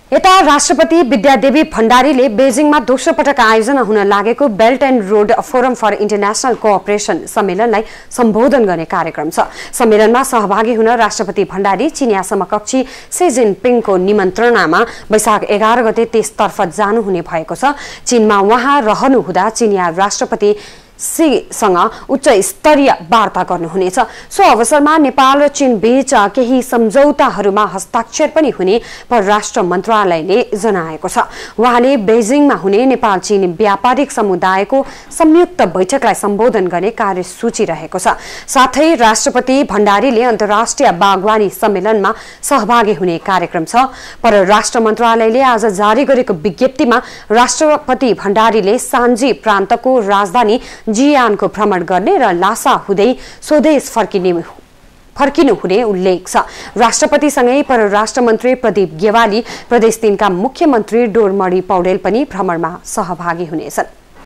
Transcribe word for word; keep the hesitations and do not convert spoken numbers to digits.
यता राष्ट्रपति विद्यादेवी भण्डारीले बेजिङमा दोस्रो पटक आयोजना हुन लागेको belt and road forum for international cooperation सम्मेलनलाई सम्बोधन गर्ने कार्यक्रम छ। सम्मेलनमा सहभागी हुन राष्ट्रपति भण्डारी चिनिया समकक्षी सी जिनपिङको निमन्त्रणामा वैशाख एघार गते त्यसतर्फ जानुहुने भएको छ। चीनमा उहाँ रहनुहुँदा चिनिया राष्ट्रपति सँग उच्च स्तरीय वार्ता गर्नुहुनेछ। सो अवसरमा नेपाल र चीन बीच केही सम्झौताहरूमा हस्ताक्षर पनि हुने परराष्ट्र मन्त्रालयले जनाएको छ। उहाँले बेजिङमा हुने नेपाल चीन व्यापारिक समुदायको संयुक्त बैठकलाई सम्बोधन गर्ने कार्यसूची रहेको छ। साथै राष्ट्रपति भण्डारीले अन्तर्राष्ट्रिय बागवानी सम्मेलनमा सहभागी हुने कार्यक्रम छ। परराष्ट्र मन्त्रालयले आज जारी गरेको विज्ञप्तिमा राष्ट्रपति भण्डारीले सान्जी प्रान्तको राजधानी जियानको भ्रमण गर्ने र लासा हुँदै स्वदेश फर्किने फर्किनु हुने उल्लेख छ। राष्ट्रपतिसँगै परराष्ट्र मन्त्री प्रदीप गेवाली, प्रदेश तीन का मुख्यमन्त्री डोरमणि पौडेल पनि भ्रमणमा सहभागी हुनेछन्।